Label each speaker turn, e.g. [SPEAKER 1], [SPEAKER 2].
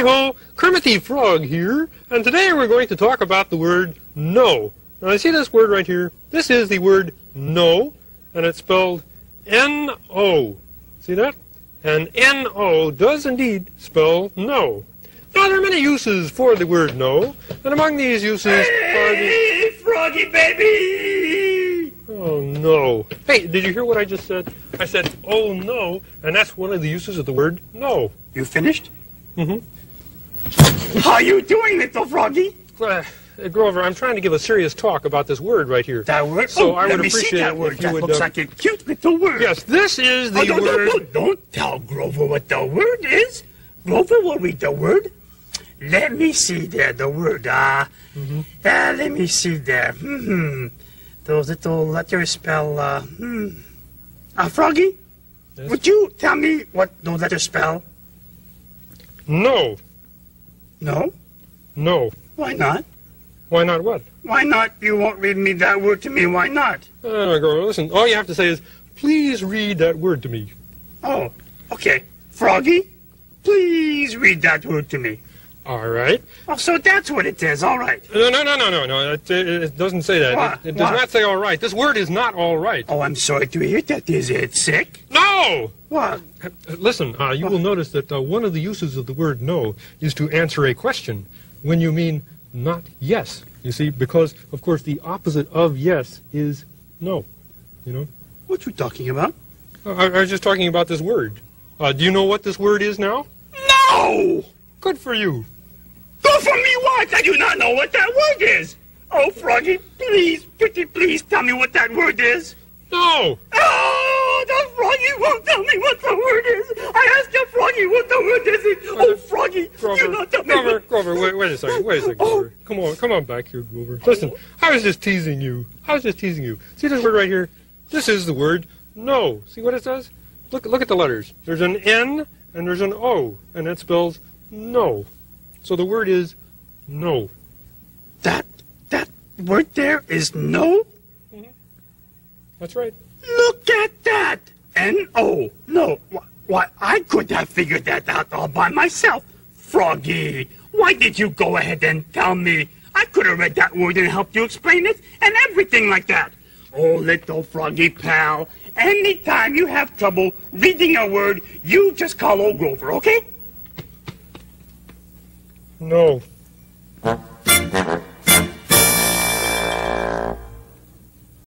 [SPEAKER 1] Hi-ho, Kermit the Frog here, and today we're going to talk about the word no. Now, I see this word right here. This is the word no, and it's spelled N-O. See that? And N-O does indeed spell no. Now, there are many uses for the word no, and among these uses are the...
[SPEAKER 2] Hey, Froggy baby!
[SPEAKER 1] Oh, no. Hey, did you hear what I just said? I said, oh, no, and that's one of the uses of the word no.
[SPEAKER 2] You finished?
[SPEAKER 1] Mm-hmm.
[SPEAKER 2] How you doing, little Froggy?
[SPEAKER 1] Grover, I'm trying to give a serious talk about this word right here.
[SPEAKER 2] That word?
[SPEAKER 1] So I
[SPEAKER 2] let
[SPEAKER 1] would
[SPEAKER 2] me
[SPEAKER 1] appreciate
[SPEAKER 2] see that
[SPEAKER 1] it
[SPEAKER 2] word.
[SPEAKER 1] if you
[SPEAKER 2] That
[SPEAKER 1] would,
[SPEAKER 2] looks like a cute little word.
[SPEAKER 1] Yes, this is the word...
[SPEAKER 2] Don't tell Grover what the word is. Grover will read the word. Let me see there, the word. Let me see there. Those little letters spell, Froggy?
[SPEAKER 1] Yes?
[SPEAKER 2] Would you tell me what those letters spell?
[SPEAKER 1] No.
[SPEAKER 2] No?
[SPEAKER 1] No.
[SPEAKER 2] Why not?
[SPEAKER 1] Why not what?
[SPEAKER 2] Why not? You won't read me that word to me. Why not?
[SPEAKER 1] Grover, listen, all you have to say is, please read that word to me.
[SPEAKER 2] Oh, okay. Froggy, please read that word to me.
[SPEAKER 1] All right.
[SPEAKER 2] Oh, so that's what it is. All right.
[SPEAKER 1] No. It doesn't say that.
[SPEAKER 2] What?
[SPEAKER 1] It does not say all right. This word is not all right.
[SPEAKER 2] Oh, I'm sorry to hear that. Is it sick?
[SPEAKER 1] No!
[SPEAKER 2] What?
[SPEAKER 1] Listen, you will notice that one of the uses of the word no is to answer a question when you mean not yes. You see, because, of course, the opposite of yes is no. You know?
[SPEAKER 2] What you talking about?
[SPEAKER 1] I was just talking about this word. Do you know what this word is now?
[SPEAKER 2] No!
[SPEAKER 1] Good for you.
[SPEAKER 2] Go for me what? I do not know what that word is. Oh, Froggy, please, pretty please tell me what that word is.
[SPEAKER 1] No!
[SPEAKER 2] Oh, the Froggy won't tell me what the word is. I asked the Froggy what the word is. Oh, Froggy,
[SPEAKER 1] Grover,
[SPEAKER 2] do not tell me.
[SPEAKER 1] Grover, wait a second, Grover. Come on back here, Grover. Listen, I was just teasing you. See this word right here? This is the word no. See what it says? Look at the letters. There's an N and there's an O, and that spells no. So the word is no.
[SPEAKER 2] That word there is no?
[SPEAKER 1] Mm-hmm. That's right.
[SPEAKER 2] Look at that! N-O. No. Why, I could have figured that out all by myself. Froggy, why did you go ahead and tell me? I could have read that word and helped you explain it and everything like that. Oh, little Froggy pal, anytime you have trouble reading a word, you just call old Grover, okay?
[SPEAKER 1] No.